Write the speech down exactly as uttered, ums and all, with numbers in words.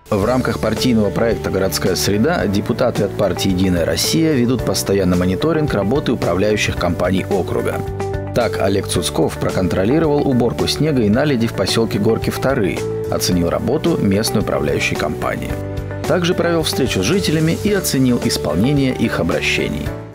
В рамках партийного проекта «Городская среда» депутаты от партии «Единая Россия» ведут постоянный мониторинг работы управляющих компаний округа. Так, Олег Цуцков проконтролировал уборку снега и наледи в поселке Горки вторые, оценил работу местной управляющей компании. Также провел встречу с жителями и оценил исполнение их обращений.